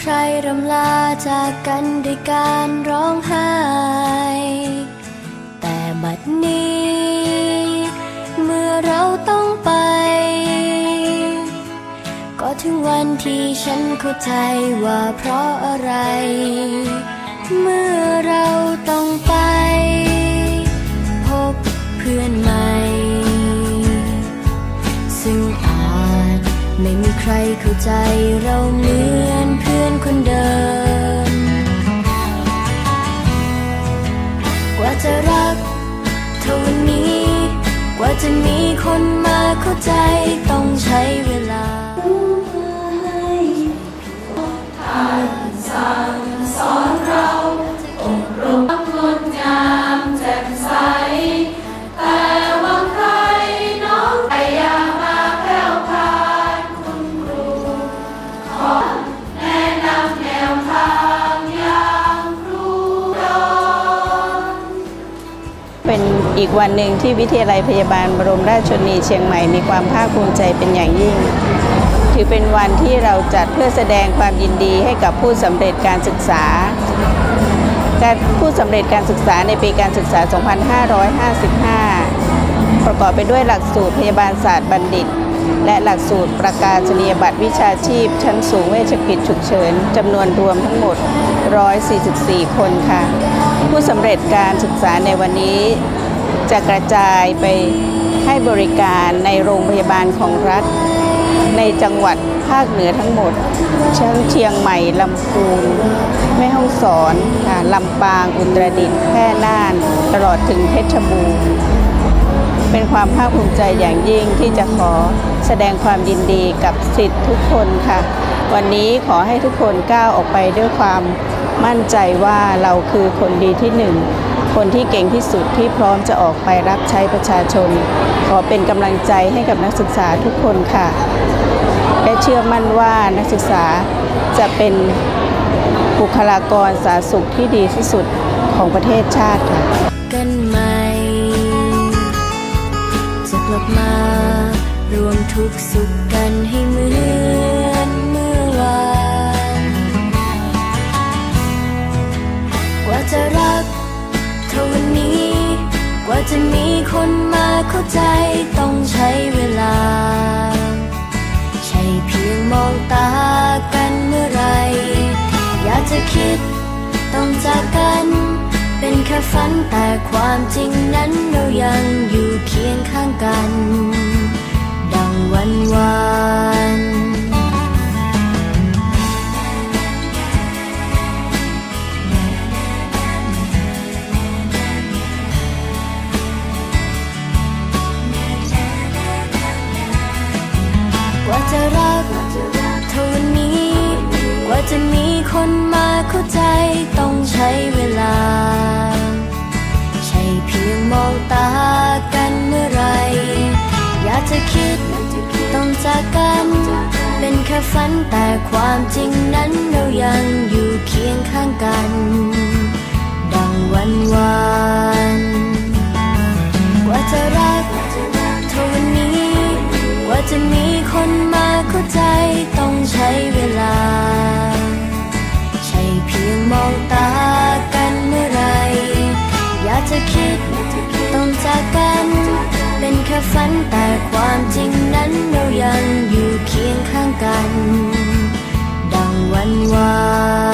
ใครรำลาจากกันด้วยการร้องไห้แต่บัดนี้เมื่อเราต้องไปก็ถึงวันที่ฉันเข้าใจว่าเพราะอะไรเมื่อเราต้องไปพบเพื่อนใหม่ซึ่งอาจไม่มีใครเข้าใจเราเหมือนเพื่อนคนเดิมกว่าจะรักเท่านี้กว่าจะมีคนมาเข้าใจต้องใช้เวลาสั่งสอนเราอบรมงดงามแจ่มใสแต่ว่าใครน้องใครอย่ามาแผ่วพรานคุณครูขอแนะนำแนวทางอย่างครูดอนเป็นอีกวันหนึ่งที่วิทยาลัยพยาบาลบรมราชชนนีเชียงใหม่มีความภาคภูมิใจเป็นอย่างยิ่งถือเป็นวันที่เราจัดเพื่อแสดงความยินดีให้กับผู้สำเร็จการศึกษาผู้สำเร็จการศึกษาในปีการศึกษา 2555 ประกอบไปด้วยหลักสูตรพยาบาลศาสตร์บัณฑิตและหลักสูตรประกาศนียบัตรวิชาชีพชั้นสูงเวชกิจฉุกเฉินจำนวนรวมทั้งหมด 144 คนค่ะ ผู้สำเร็จการศึกษาในวันนี้จะกระจายไปให้บริการในโรงพยาบาลของรัฐในจังหวัดภาคเหนือทั้งหมดทั้งเชียงใหม่ลำพูนแม่ฮ่องสอนลำปางอุตรดิตถ์แพร่น่านตลอดถึงเพชรบูรณ์เป็นความภาคภูมิใจอย่างยิ่งที่จะขอแสดงความยินดีกับศิษย์ทุกคนค่ะวันนี้ขอให้ทุกคนก้าวออกไปด้วยความมั่นใจว่าเราคือคนดีที่หนึ่งคนที่เก่งที่สุดที่พร้อมจะออกไปรับใช้ประชาชนขอเป็นกำลังใจให้กับนักศึกษาทุกคนค่ะและเชื่อมั่นว่านักศึกษาจะเป็นบุคลากรสาธารณสุขที่ดีที่สุดของประเทศชาติค่ะกันใหม่จะกลับมารวมทุกข์สุขกันให้เหมือนเมื่อวานกว่าจะรักเท่านี้กว่าจะมีคนมาเข้าใจต้องใช้เวลาใช่เพียงมองตากันเมื่อไรอยากจะคิดต้องจากกันเป็นแค่ฝันแต่ความจริงนั้นเรายังอยู่เคียงข้างกันดังวันวานกว่าจะรักเท่านี้กว่าจะมีคนมาเข้าใจต้องใช้เวลาใช่เพียงมองตากันเมื่อไรอยากจะคิดต้องจากกันเป็นแค่ฝันแต่ความจริงนั้นเรายังอยู่เคียงข้างกันดังวันวานกว่าจะรักเท่านี้กว่าจะมีคนมาเข้าใจต้องใช้เวลาใช่เพียงมองตากันเมื่อไรอยากจะคิดต้องจากกันเป็นแค่ฝันแต่ความจริงนั้นเรายังอยู่เคียงข้างกันดังวันวาน